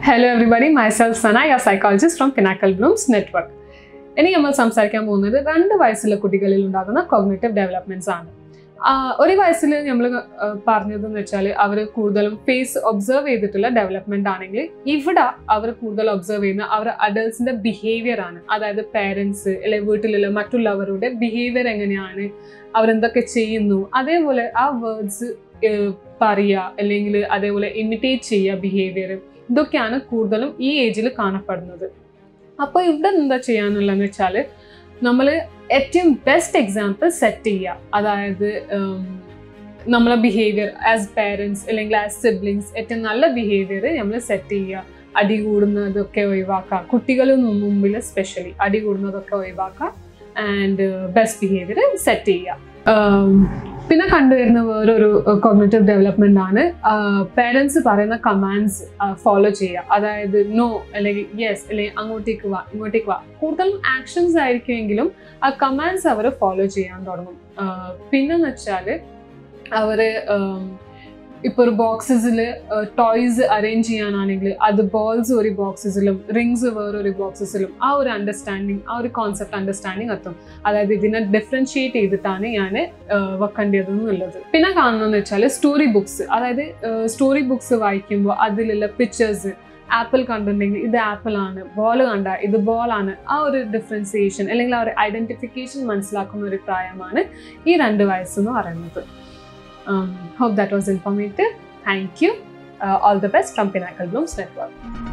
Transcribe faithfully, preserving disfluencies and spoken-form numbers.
Hello everybody, myself Sana, your psychologist from Pinnacle Blooms Network. ഇനി നമ്മൾ സംസാരിക്കാൻ പോകുന്നത് രണ്ട് വയസ്സുള്ള കുട്ടികളിൽ ഉണ്ടാകുന്ന കോഗ്നിറ്റീവ് ഡെവലപ്മെന്റ്സ് ആണ്. ഒരു വയസ്സിൽ നമ്മൾ പറഞ്ഞതെന്ന് വെച്ചാൽ അവർ കൂടുതലും ഫേസ് ഒബ്സർവ് ചെയ്തിട്ടുള്ള ഡെവലപ്മെന്റ് ആണെങ്കിൽ ഇവിടെ അവർ കൂടുതൽ ഒബ്സർവ് ചെയ്യുന്ന അവർ അഡൾട്ട്സിന്റെ ബിഹേവിയർ ആണ്. അതായത് പേരൻസ് അല്ലെങ്കിൽ വീട്ടിലുള്ള മറ്റുള്ളവരുടെ ബിഹേവിയർ എങ്ങനെയാണ്, അവരെന്തൊക്കെ ചെയ്യുന്നു, അതേപോലെ ആ വേർഡ്സ് പറയുക അല്ലെങ്കിൽ അതേപോലെ ഇമിറ്റേറ്റ് ചെയ്യുക ബിഹേവിയർ, ഇതൊക്കെയാണ് കൂടുതലും ഈ ഏജിൽ കാണപ്പെടുന്നത്. അപ്പോൾ ഇവിടെ എന്താ ചെയ്യാനുള്ളതെന്ന് വെച്ചാൽ നമ്മൾ ഏറ്റവും ബെസ്റ്റ് എക്സാമ്പിൾ സെറ്റ് ചെയ്യുക. അതായത് നമ്മളെ ബിഹേവിയർ ആസ് പേരൻസ് അല്ലെങ്കിൽ ആസ് സിബ്ലിങ്സ് ഏറ്റവും നല്ല ബിഹേവിയർ നമ്മൾ സെറ്റ് ചെയ്യുക. അടി കൂടുന്നതൊക്കെ ഒഴിവാക്കുക, കുട്ടികളിൽ മുമ്പിൽ സ്പെഷ്യലി അടി കൂടുന്നതൊക്കെ ഒഴിവാക്കുക ആൻഡ് ബെസ്റ്റ് ബിഹേവിയർ സെറ്റ് ചെയ്യുക. പിന്നെ കണ്ടുവരുന്ന വേറൊരു കോഗ്നിറ്റീവ് ഡെവലപ്മെന്റ് ആണ് പേരൻസ് പറയുന്ന കമാൻഡ്സ് ഫോളോ ചെയ്യുക. അതായത് നോ അല്ലെങ്കിൽ യെസ് അല്ലെങ്കിൽ അങ്ങോട്ടേക്ക് വാ ഇങ്ങോട്ടേക്ക് വാ, കൂടുതലും ആക്ഷൻസ് ആയിരിക്കുമെങ്കിലും ആ കമാൻഡ്സ് അവർ ഫോളോ ചെയ്യാൻ തുടങ്ങും. പിന്നെന്ന് വെച്ചാൽ അവർ ഇപ്പോൾ ഒരു ബോക്സസിൽ ടോയ്സ് അറേഞ്ച് ചെയ്യാനാണെങ്കിൽ അത് ബോൾസ് ഒരു ബോക്സസിലും റിങ്സ് വേറൊരു ബോക്സസിലും ആ ഒരു അണ്ടർസ്റ്റാൻഡിങ് ആ ഒരു കോൺസെപ്റ്റ് അണ്ടർസ്റ്റാൻഡിങ് എത്തും. അതായത് ഇതിനെ ഡിഫറൻഷിയേറ്റ് ചെയ്തിട്ടാണ് ഞാൻ വെക്കേണ്ടതെന്നുള്ളത്. പിന്നെ കാണുന്നതെന്ന് വെച്ചാൽ സ്റ്റോറി ബുക്സ്. അതായത് സ്റ്റോറി ബുക്സ് വായിക്കുമ്പോൾ അതിലുള്ള പിക്ചേഴ്സ്, ആപ്പിൾ കണ്ടിട്ടുണ്ടെങ്കിൽ ഇത് ആപ്പിൾ ആണ്, ബോൾ കണ്ട ഇത് ബോളാണ്, ആ ഒരു ഡിഫറൻസിയേഷൻ അല്ലെങ്കിൽ ആ ഒരു ഐഡന്റിഫിക്കേഷൻ മനസ്സിലാക്കുന്ന ഒരു പ്രായമാണ് ഈ രണ്ട് വയസ്സെന്ന് പറയുന്നത്. Um, hope that was informative. Thank you. Uh, all the best from Pinnacle Blooms Network.